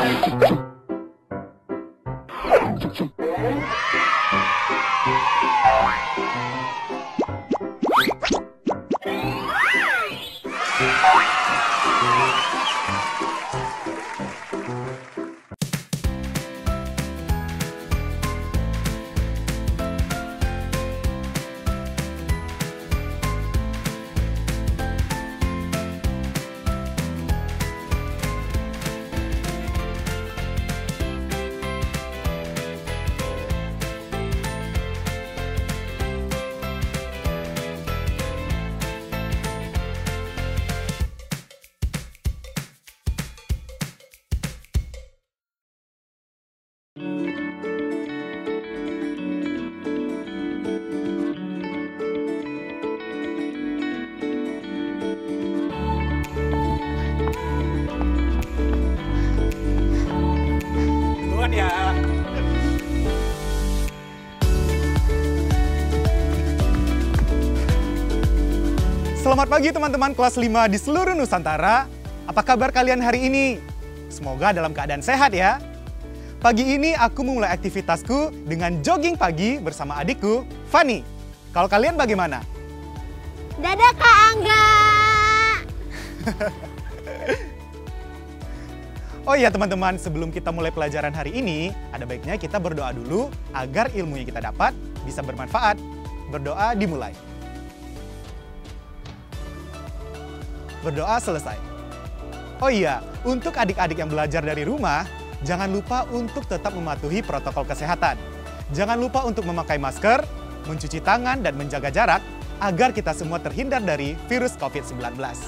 Duluan ya. Selamat pagi teman-teman kelas 5 di seluruh Nusantara. Apa kabar kalian hari ini? Semoga dalam keadaan sehat ya. Pagi ini aku memulai aktivitasku dengan jogging pagi bersama adikku, Fani. Kalau kalian bagaimana? Dadah Kak Angga. Oh iya teman-teman, sebelum kita mulai pelajaran hari ini, ada baiknya kita berdoa dulu agar ilmu yang kita dapat bisa bermanfaat. Berdoa dimulai. Berdoa selesai. Oh iya, untuk adik-adik yang belajar dari rumah, jangan lupa untuk tetap mematuhi protokol kesehatan. Jangan lupa untuk memakai masker, mencuci tangan, dan menjaga jarak agar kita semua terhindar dari virus COVID-19.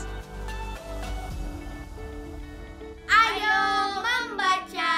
Ayo membaca.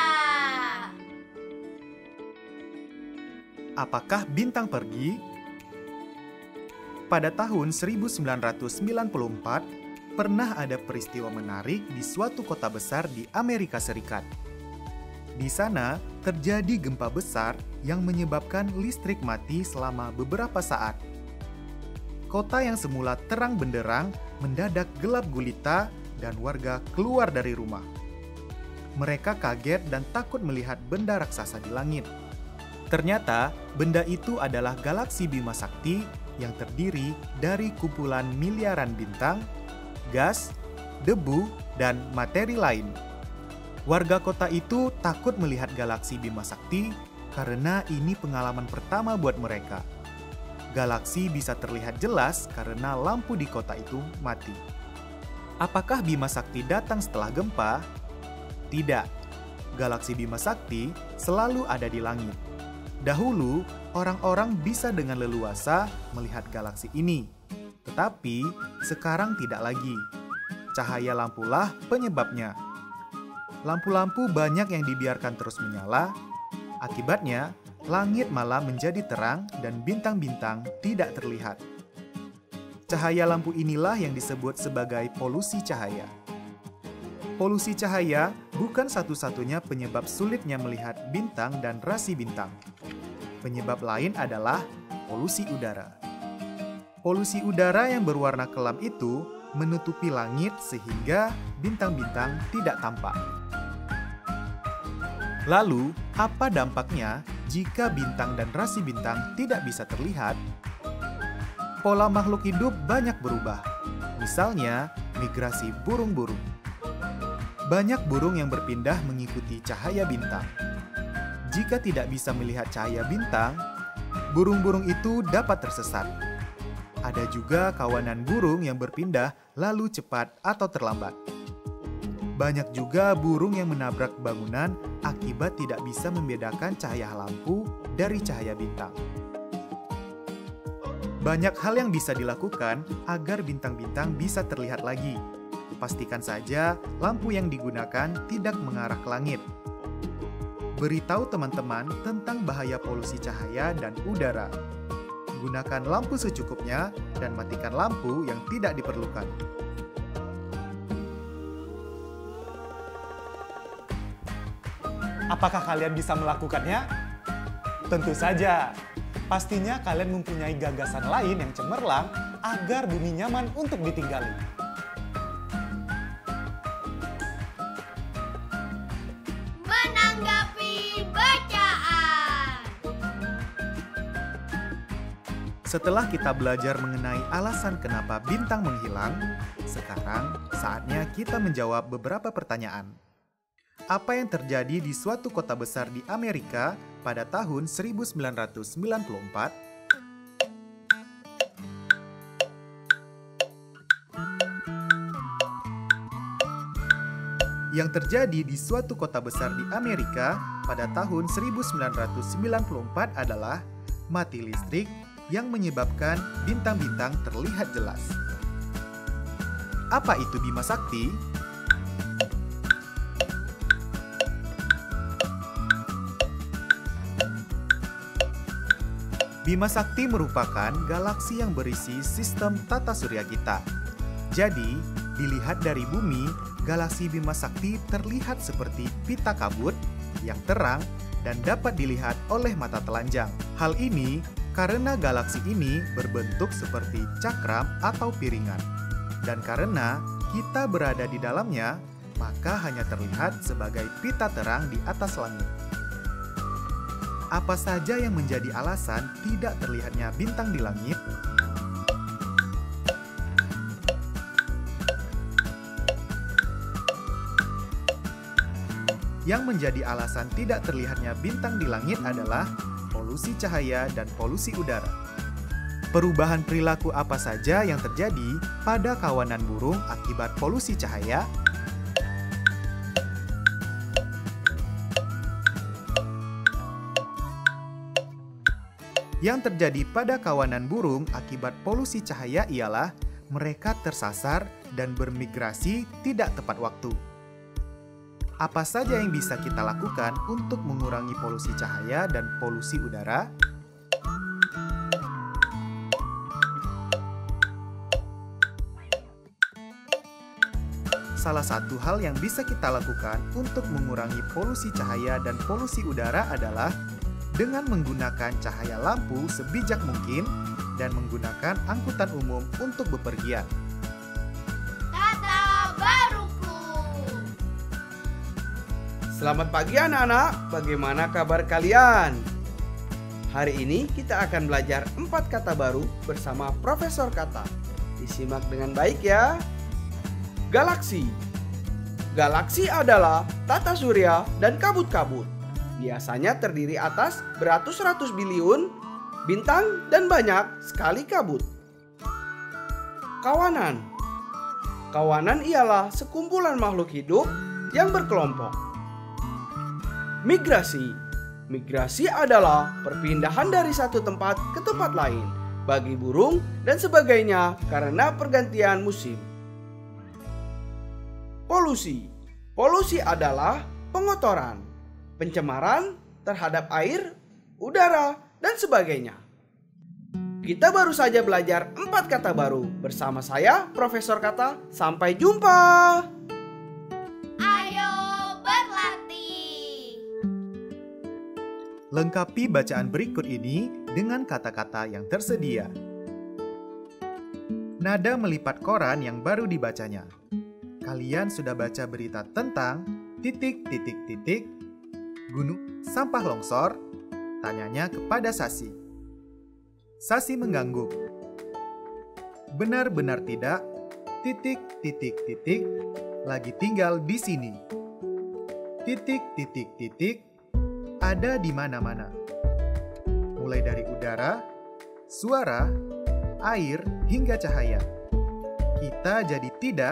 Apakah bintang pergi? Pada tahun 1994, pernah ada peristiwa menarik di suatu kota besar di Amerika Serikat. Di sana terjadi gempa besar yang menyebabkan listrik mati selama beberapa saat. Kota yang semula terang benderang mendadak gelap gulita dan warga keluar dari rumah. Mereka kaget dan takut melihat benda raksasa di langit. Ternyata benda itu adalah galaksi Bima Sakti yang terdiri dari kumpulan miliaran bintang, gas, debu, dan materi lain. Warga kota itu takut melihat galaksi Bima Sakti karena ini pengalaman pertama buat mereka. Galaksi bisa terlihat jelas karena lampu di kota itu mati. Apakah Bima Sakti datang setelah gempa? Tidak. Galaksi Bima Sakti selalu ada di langit. Dahulu, orang-orang bisa dengan leluasa melihat galaksi ini. Tetapi sekarang tidak lagi. Cahaya lampulah penyebabnya. Lampu-lampu banyak yang dibiarkan terus menyala. Akibatnya, langit malah menjadi terang dan bintang-bintang tidak terlihat. Cahaya lampu inilah yang disebut sebagai polusi cahaya. Polusi cahaya bukan satu-satunya penyebab sulitnya melihat bintang dan rasi bintang. Penyebab lain adalah polusi udara. Polusi udara yang berwarna kelam itu menutupi langit sehingga bintang-bintang tidak tampak. Lalu, apa dampaknya jika bintang dan rasi bintang tidak bisa terlihat? Pola makhluk hidup banyak berubah. Misalnya, migrasi burung-burung. Banyak burung yang berpindah mengikuti cahaya bintang. Jika tidak bisa melihat cahaya bintang, burung-burung itu dapat tersesat. Ada juga kawanan burung yang berpindah lalu cepat atau terlambat. Banyak juga burung yang menabrak bangunan akibat tidak bisa membedakan cahaya lampu dari cahaya bintang. Banyak hal yang bisa dilakukan agar bintang-bintang bisa terlihat lagi. Pastikan saja lampu yang digunakan tidak mengarah ke langit. Beritahu teman-teman tentang bahaya polusi cahaya dan udara. Gunakan lampu secukupnya dan matikan lampu yang tidak diperlukan. Apakah kalian bisa melakukannya? Tentu saja. Pastinya kalian mempunyai gagasan lain yang cemerlang agar bumi nyaman untuk ditinggali. Setelah kita belajar mengenai alasan kenapa bintang menghilang, sekarang saatnya kita menjawab beberapa pertanyaan. Apa yang terjadi di suatu kota besar di Amerika pada tahun 1994? Yang terjadi di suatu kota besar di Amerika pada tahun 1994 adalah mati listrik yang menyebabkan bintang-bintang terlihat jelas. Apa itu Bima Sakti? Bima Sakti merupakan galaksi yang berisi sistem tata surya kita. Jadi, dilihat dari bumi, galaksi Bima Sakti terlihat seperti pita kabut yang terang dan dapat dilihat oleh mata telanjang. Hal ini karena galaksi ini berbentuk seperti cakram atau piringan. Dan karena kita berada di dalamnya, maka hanya terlihat sebagai pita terang di atas langit. Apa saja yang menjadi alasan tidak terlihatnya bintang di langit? Yang menjadi alasan tidak terlihatnya bintang di langit adalah polusi cahaya dan polusi udara. Perubahan perilaku apa saja yang terjadi pada kawanan burung akibat polusi cahaya? Yang terjadi pada kawanan burung akibat polusi cahaya ialah mereka tersasar dan bermigrasi tidak tepat waktu. Apa saja yang bisa kita lakukan untuk mengurangi polusi cahaya dan polusi udara? Salah satu hal yang bisa kita lakukan untuk mengurangi polusi cahaya dan polusi udara adalah dengan menggunakan cahaya lampu sebijak mungkin dan menggunakan angkutan umum untuk bepergian. Selamat pagi anak-anak, bagaimana kabar kalian? Hari ini kita akan belajar 4 kata baru bersama Profesor Kata. Disimak dengan baik ya. Galaksi. Galaksi adalah tata surya dan kabut-kabut. Biasanya terdiri atas beratus-ratus biliun bintang dan banyak sekali kabut. Kawanan. Kawanan ialah sekumpulan makhluk hidup yang berkelompok. Migrasi. Migrasi adalah perpindahan dari satu tempat ke tempat lain bagi burung dan sebagainya karena pergantian musim. Polusi. Polusi adalah pengotoran, pencemaran terhadap air, udara, dan sebagainya. Kita baru saja belajar 4 kata baru bersama saya, Profesor Kata. Sampai jumpa! Lengkapi bacaan berikut ini dengan kata-kata yang tersedia. Nada melipat koran yang baru dibacanya. Kalian sudah baca berita tentang ... gunung sampah longsor? Tanyanya kepada Sasi. Sasi mengangguk. Benar-benar tidak... lagi tinggal di sini. Ada di mana-mana. Mulai dari udara, suara, air, hingga cahaya. Kita jadi tidak...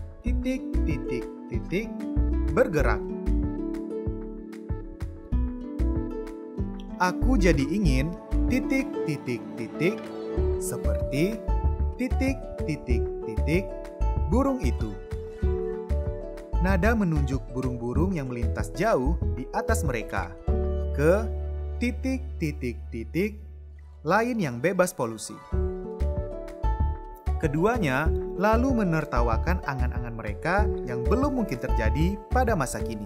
bergerak. Aku jadi ingin... seperti... burung itu. Nada menunjuk burung-burung yang melintas jauh di atas mereka ke ... lain yang bebas polusi. Keduanya lalu menertawakan angan-angan mereka yang belum mungkin terjadi pada masa kini.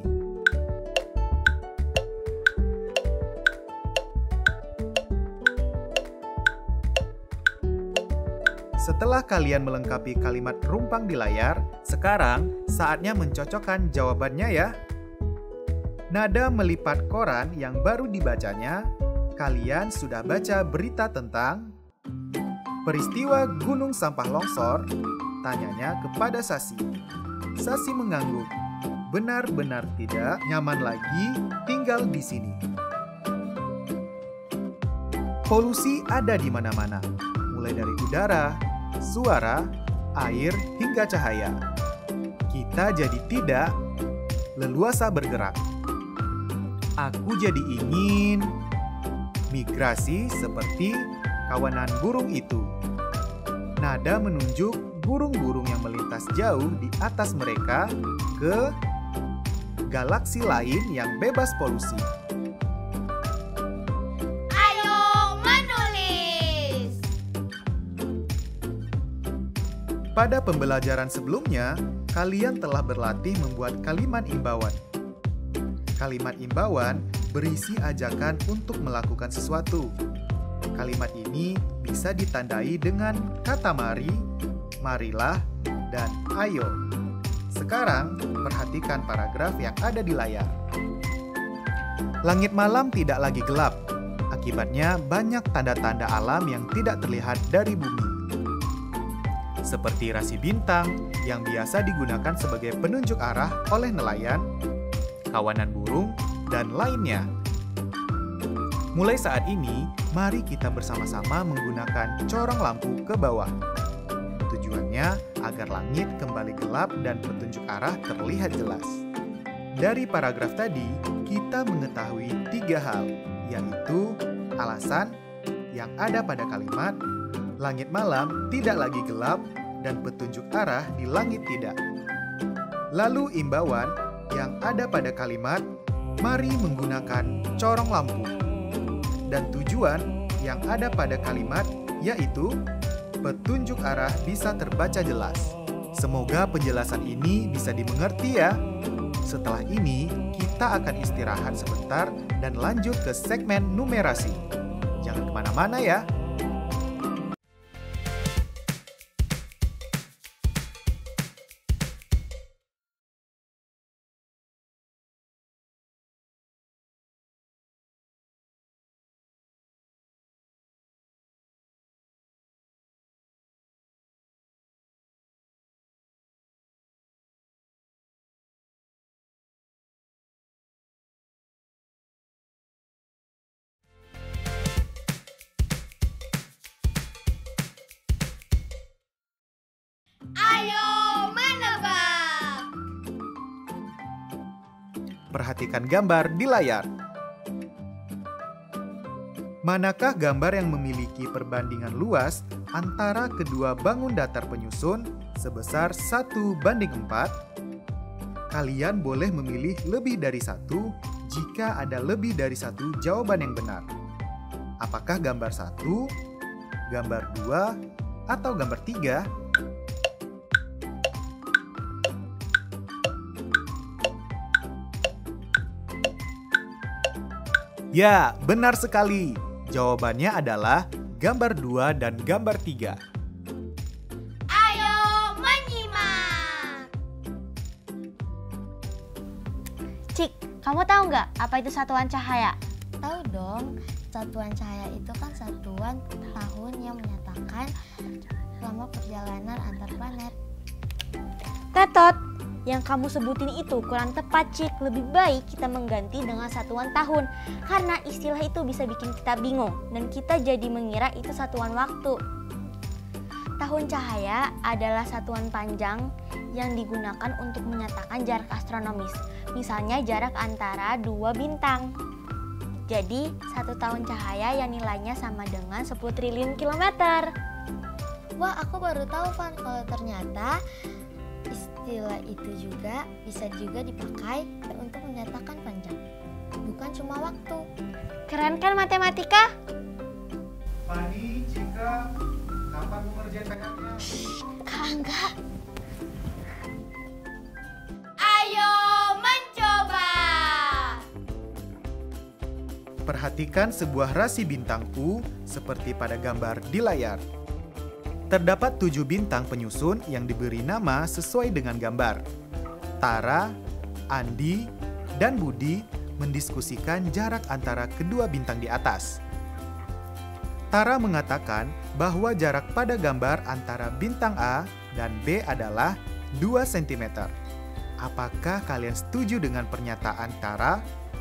Setelah kalian melengkapi kalimat rumpang di layar, sekarang saatnya mencocokkan jawabannya ya. Nada melipat koran yang baru dibacanya, kalian sudah baca berita tentang Peristiwa gunung sampah longsor, tanyanya kepada Sasi. Sasi mengangguk. Benar-benar tidak nyaman lagi tinggal di sini. Polusi ada di mana-mana, mulai dari udara, suara, air, hingga cahaya. Kita jadi tidak leluasa bergerak. Aku jadi ingin migrasi seperti kawanan burung itu. Nada menunjuk burung-burung yang melintas jauh di atas mereka ke galaksi lain yang bebas polusi. Ayo menulis. Pada pembelajaran sebelumnya, kalian telah berlatih membuat kalimat imbauan. Kalimat imbauan berisi ajakan untuk melakukan sesuatu. Kalimat ini bisa ditandai dengan kata mari, marilah, dan ayo. Sekarang, perhatikan paragraf yang ada di layar. Langit malam tidak lagi gelap. Akibatnya banyak tanda-tanda alam yang tidak terlihat dari bumi. Seperti rasi bintang yang biasa digunakan sebagai penunjuk arah oleh nelayan, kawanan burung, dan lainnya. Mulai saat ini, mari kita bersama-sama menggunakan corong lampu ke bawah. Tujuannya agar langit kembali gelap dan petunjuk arah terlihat jelas. Dari paragraf tadi, kita mengetahui 3 hal, yaitu alasan yang ada pada kalimat, langit malam tidak lagi gelap, dan petunjuk arah di langit tidak. Lalu imbauan yang ada pada kalimat, mari menggunakan corong lampu. Dan tujuan yang ada pada kalimat, yaitu petunjuk arah bisa terbaca jelas. Semoga penjelasan ini bisa dimengerti ya. Setelah ini, kita akan istirahat sebentar dan lanjut ke segmen numerasi. Jangan kemana-mana ya. Ayo menebak. Perhatikan gambar di layar. Manakah gambar yang memiliki perbandingan luas antara kedua bangun datar penyusun sebesar 1:4? Kalian boleh memilih lebih dari satu jika ada lebih dari satu jawaban yang benar. Apakah gambar 1, gambar 2, atau gambar 3? Ya, benar sekali. Jawabannya adalah gambar 2 dan gambar 3. Ayo menyimak. Cik, kamu tahu nggak apa itu satuan cahaya? Tahu dong, satuan cahaya itu kan satuan tahun yang menyatakan lama perjalanan antar planet. Tetot, yang kamu sebutin itu kurang tepat, Cik. Lebih baik kita mengganti dengan satuan tahun, karena istilah itu bisa bikin kita bingung dan kita jadi mengira itu satuan waktu. Tahun cahaya adalah satuan panjang yang digunakan untuk menyatakan jarak astronomis, misalnya jarak antara 2 bintang. Jadi, 1 tahun cahaya yang nilainya sama dengan 10 triliun kilometer. Wah, aku baru tahu, Van, kalau ternyata istilah itu bisa juga dipakai untuk menyatakan panjang, bukan cuma waktu. Keren kan matematika? Fani, Cika, kapan mau ngerjain PR-nya? Kak Angga, Ayo mencoba. Perhatikan sebuah rasi bintangku seperti pada gambar di layar. Terdapat 7 bintang penyusun yang diberi nama sesuai dengan gambar. Tara, Andi, dan Budi mendiskusikan jarak antara kedua bintang di atas. Tara mengatakan bahwa jarak pada gambar antara bintang A dan B adalah 2 cm. Apakah kalian setuju dengan pernyataan Tara?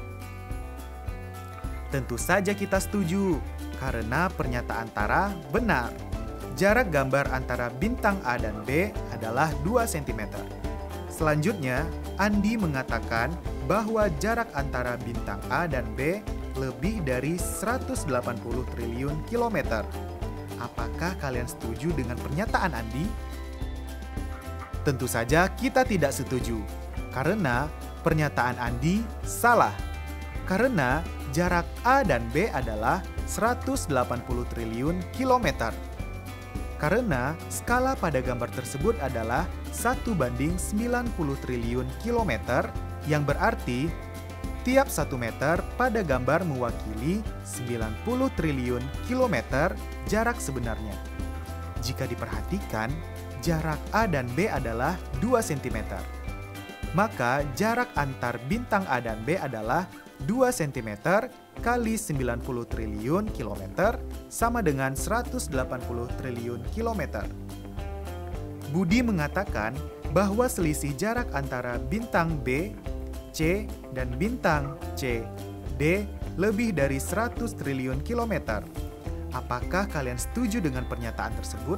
Tentu saja kita setuju, karena pernyataan Tara benar. Jarak gambar antara bintang A dan B adalah 2 cm. Selanjutnya, Andi mengatakan bahwa jarak antara bintang A dan B lebih dari 180 triliun kilometer. Apakah kalian setuju dengan pernyataan Andi? Tentu saja kita tidak setuju, karena pernyataan Andi salah. Karena jarak A dan B adalah 180 triliun kilometer. Karena skala pada gambar tersebut adalah 1:90 triliun kilometer, yang berarti tiap 1 meter pada gambar mewakili 90 triliun kilometer jarak sebenarnya. Jika diperhatikan, jarak A dan B adalah 2 cm. Maka jarak antar bintang A dan B adalah 2 cm kali 90 triliun kilometer sama dengan 180 triliun kilometer. Budi mengatakan bahwa selisih jarak antara bintang B, C, dan bintang C, D lebih dari 100 triliun kilometer. Apakah kalian setuju dengan pernyataan tersebut?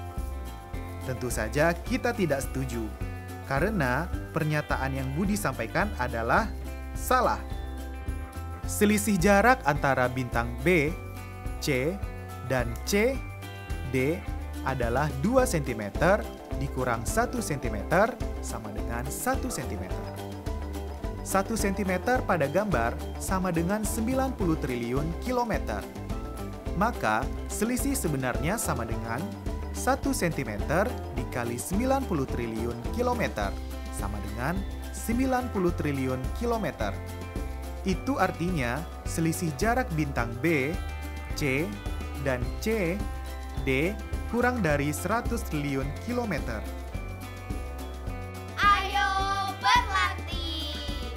Tentu saja kita tidak setuju, karena pernyataan yang Budi sampaikan adalah salah. Selisih jarak antara bintang B, C, dan C, D adalah 2 cm dikurang 1 cm sama dengan 1 cm. 1 cm pada gambar sama dengan 90 triliun kilometer. Maka selisih sebenarnya sama dengan 1 cm dikali 90 triliun kilometer sama dengan 90 triliun kilometer. Itu artinya selisih jarak bintang B, C, dan C, D kurang dari 100 triliun kilometer. Ayo berlatih.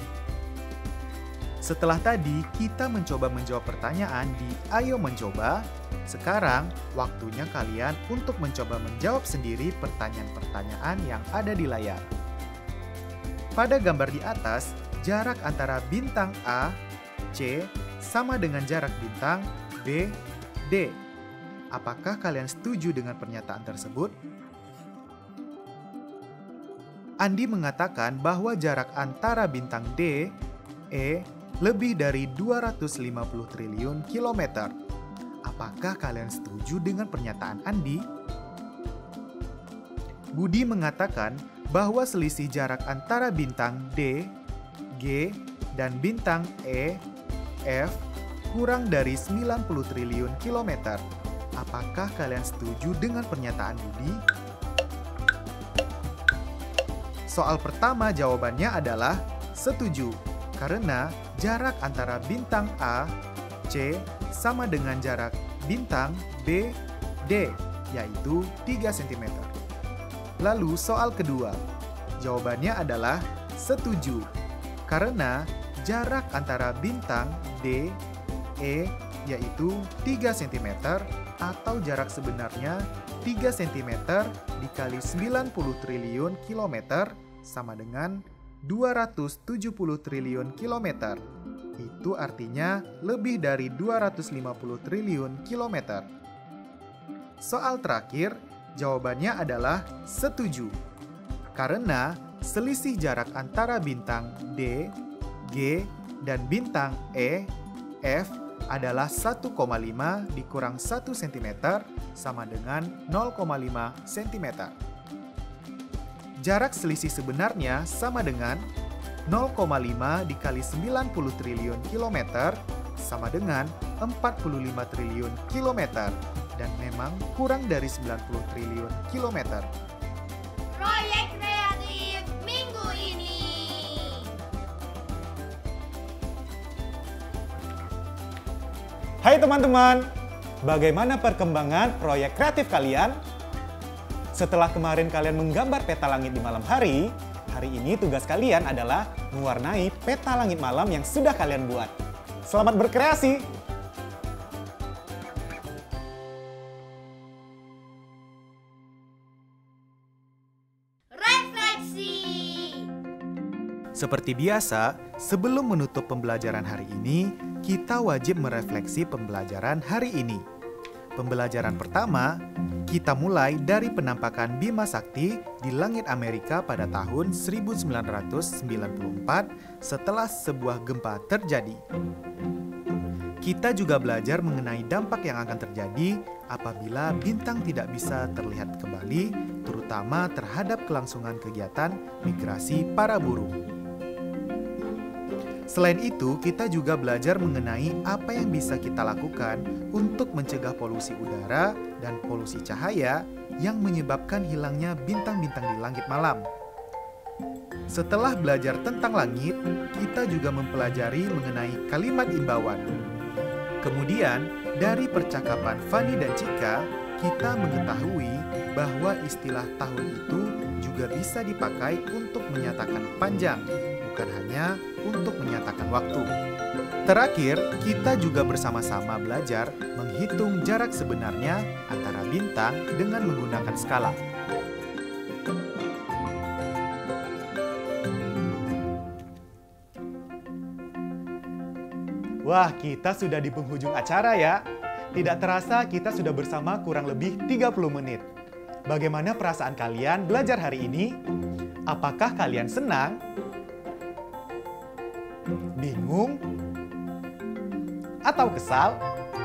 Setelah tadi kita mencoba menjawab pertanyaan di Ayo Mencoba, sekarang waktunya kalian untuk mencoba menjawab sendiri pertanyaan-pertanyaan yang ada di layar. Pada gambar di atas, jarak antara bintang A, C, sama dengan jarak bintang B, D. Apakah kalian setuju dengan pernyataan tersebut? Andi mengatakan bahwa jarak antara bintang D, E, lebih dari 250 triliun kilometer. Apakah kalian setuju dengan pernyataan Andi? Budi mengatakan bahwa selisih jarak antara bintang D, G, dan bintang E, F kurang dari 90 triliun kilometer. Apakah kalian setuju dengan pernyataan Budi? Soal pertama jawabannya adalah setuju, karena jarak antara bintang A, C sama dengan jarak bintang B, D, yaitu 3 cm. Lalu soal kedua, jawabannya adalah setuju, karena jarak antara bintang D, E, yaitu 3 cm atau jarak sebenarnya 3 cm dikali 90 triliun kilometer sama dengan 270 triliun kilometer. Itu artinya lebih dari 250 triliun kilometer. Soal terakhir, jawabannya adalah setuju, karena selisih jarak antara bintang D, G, dan bintang E, F adalah 1,5 dikurang 1 cm sama dengan 0,5 cm. Jarak selisih sebenarnya sama dengan 0,5 dikali 90 triliun kilometer sama dengan 45 triliun kilometer dan memang kurang dari 90 triliun kilometer. Proyek kreatif minggu ini. Hai teman-teman, bagaimana perkembangan proyek kreatif kalian? Setelah kemarin kalian menggambar peta langit di malam hari ini tugas kalian adalah mewarnai peta langit malam yang sudah kalian buat. Selamat berkreasi! Seperti biasa, sebelum menutup pembelajaran hari ini, kita wajib merefleksi pembelajaran hari ini. Pembelajaran pertama, kita mulai dari penampakan Bima Sakti di langit Amerika pada tahun 1994 setelah sebuah gempa terjadi. Kita juga belajar mengenai dampak yang akan terjadi apabila bintang tidak bisa terlihat kembali, terutama terhadap kelangsungan kegiatan migrasi para burung. Selain itu, kita juga belajar mengenai apa yang bisa kita lakukan untuk mencegah polusi udara dan polusi cahaya yang menyebabkan hilangnya bintang-bintang di langit malam. Setelah belajar tentang langit, kita juga mempelajari mengenai kalimat imbauan. Kemudian, dari percakapan Fani dan Cika, kita mengetahui bahwa istilah tahun itu juga bisa dipakai untuk menyatakan panjang, bukan hanya untuk menyatakan waktu. Terakhir, kita juga bersama-sama belajar menghitung jarak sebenarnya antara bintang dengan menggunakan skala. Wah, kita sudah di penghujung acara ya. Tidak terasa kita sudah bersama kurang lebih 30 menit. Bagaimana perasaan kalian belajar hari ini? Apakah kalian senang? Bingung? Atau kesal?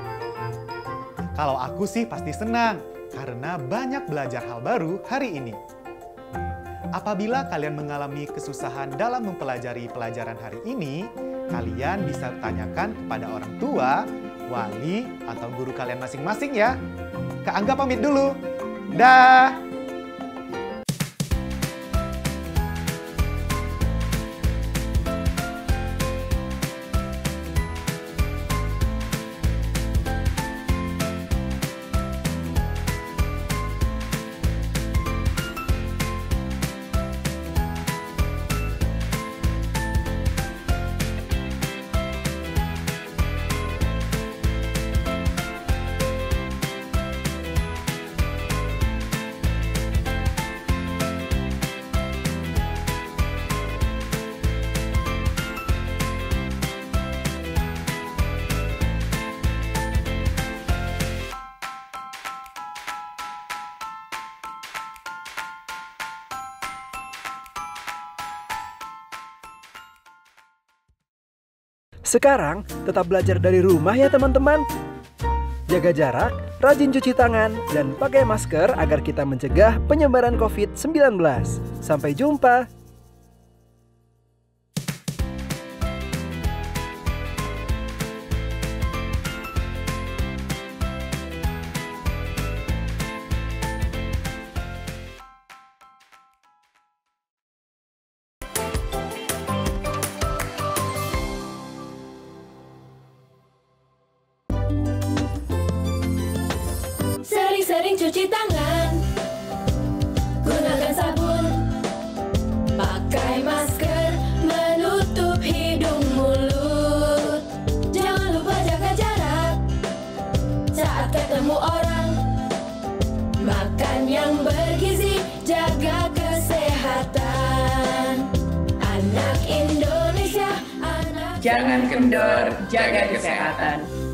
Kalau aku sih pasti senang, karena banyak belajar hal baru hari ini. Apabila kalian mengalami kesusahan dalam mempelajari pelajaran hari ini, kalian bisa tanyakan kepada orang tua, wali, atau guru kalian masing-masing ya. Kak Angga pamit dulu. Dah! Sekarang, tetap belajar dari rumah ya teman-teman. Jaga jarak, rajin cuci tangan, dan pakai masker agar kita mencegah penyebaran COVID-19. Sampai jumpa! Sering-sering cuci tangan, gunakan sabun, pakai masker, menutup hidung mulut. Jangan lupa jaga jarak saat ketemu orang. Makan yang bergizi, jaga kesehatan. Anak Indonesia, anak... Jangan kendor, jaga kesehatan.